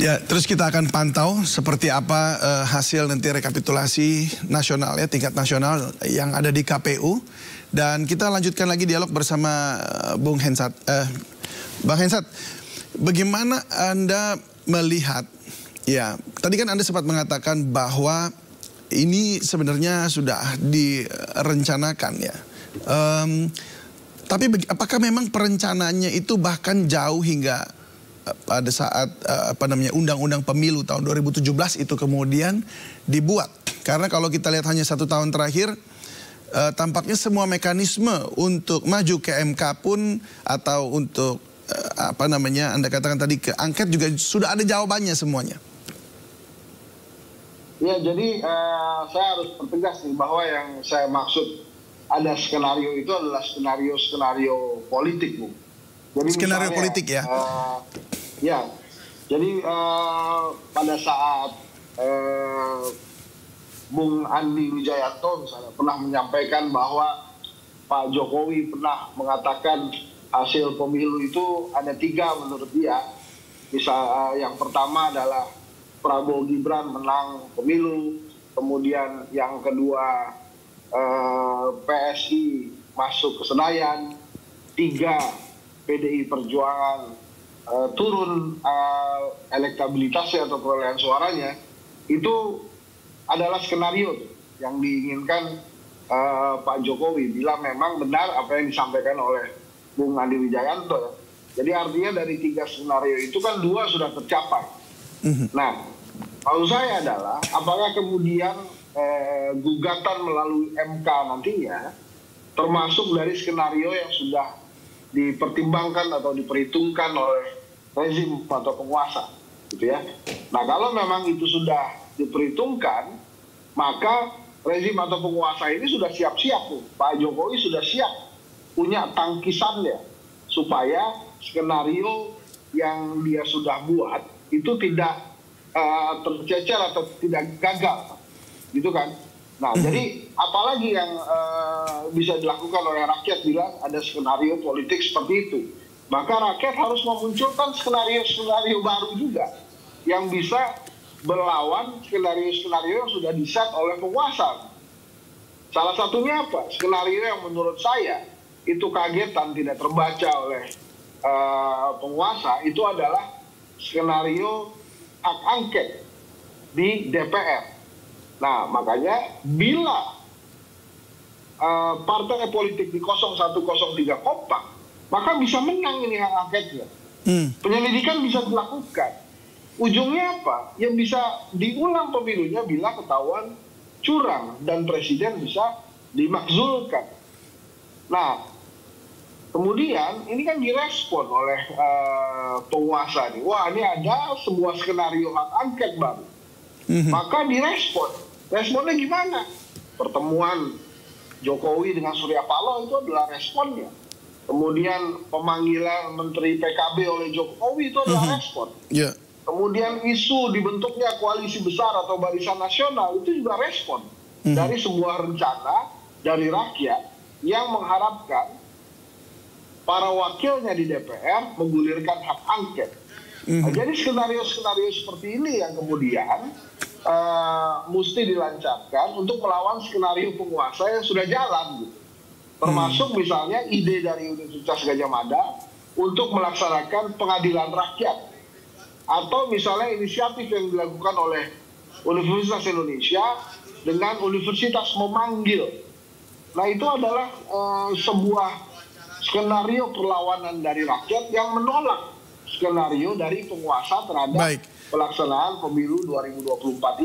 Ya, terus kita akan pantau seperti apa hasil nanti rekapitulasi nasional ya, tingkat nasional yang ada di KPU. Dan kita lanjutkan lagi dialog bersama Bung Hensat. Bang Hensat, bagaimana Anda melihat, ya tadi kan Anda sempat mengatakan bahwa ini sebenarnya sudah direncanakan ya. Tapi apakah memang perencanaannya itu bahkan jauh hingga pada saat Undang-Undang Pemilu tahun 2017 itu kemudian dibuat? Karena kalau kita lihat hanya 1 tahun terakhir, tampaknya semua mekanisme untuk maju ke MK pun atau untuk Anda katakan tadi ke angket juga sudah ada jawabannya semuanya. Ya, jadi saya harus pertegas nih bahwa yang saya maksud ada skenario itu adalah skenario politik, Bu. Jadi skenario misalnya, politik ya? Ya, jadi pada saat Bung Andi Wijayanto misalnya pernah menyampaikan bahwa Pak Jokowi pernah mengatakan hasil pemilu itu ada 3 menurut dia. Misal yang pertama adalah Prabowo Gibran menang pemilu, kemudian yang kedua PSI masuk ke Senayan, 3 PDI Perjuangan turun elektabilitasnya atau perolehan suaranya. Itu adalah skenario yang diinginkan Pak Jokowi bila memang benar apa yang disampaikan oleh Bung Andi Wijayanto. Jadi artinya dari 3 skenario itu kan 2 sudah tercapai. Nah, maksud saya adalah apakah kemudian gugatan melalui MK nantinya termasuk dari skenario yang sudah dipertimbangkan atau diperhitungkan oleh rezim atau penguasa, gitu ya. Nah, kalau memang itu sudah diperhitungkan, maka rezim atau penguasa ini sudah siap-siap tuh. Pak Jokowi sudah siap punya tangkisannya supaya skenario yang dia sudah buat itu tidak tercecer atau tidak gagal, gitu kan. Nah, jadi apalagi yang bisa dilakukan oleh rakyat bila ada skenario politik seperti itu. Maka rakyat harus memunculkan skenario-skenario baru juga yang bisa berlawan skenario-skenario yang sudah diset oleh penguasa. Salah satunya apa? Skenario yang menurut saya itu kagetan tidak terbaca oleh penguasa itu adalah skenario hak angket di DPR. Nah, makanya bila partai politik di 0103 kompak, maka bisa menang ini hak angketnya. Penyelidikan bisa dilakukan. Ujungnya apa? Yang bisa diulang pemilunya bila ketahuan curang dan presiden bisa dimakzulkan. Nah, kemudian ini kan direspon oleh penguasa nih. Wah, ini ada sebuah skenario hak angket baru. Maka direspon. Responnya gimana? Pertemuan Jokowi dengan Surya Paloh itu adalah responnya. Kemudian pemanggilan Menteri PKB oleh Jokowi itu adalah respon. Yeah. Kemudian isu dibentuknya koalisi besar atau barisan nasional itu juga respon dari sebuah rencana dari rakyat yang mengharapkan para wakilnya di DPR menggulirkan hak angket. Nah, jadi skenario-skenario seperti ini yang kemudian mesti dilancarkan untuk melawan skenario penguasa yang sudah jalan, gitu. Termasuk misalnya ide dari Universitas Gadjah Mada untuk melaksanakan pengadilan rakyat. Atau misalnya inisiatif yang dilakukan oleh Universitas Indonesia dengan universitas memanggil. Nah, itu adalah sebuah skenario perlawanan dari rakyat yang menolak skenario dari penguasa terhadap pelaksanaan pemilu 2024 ini.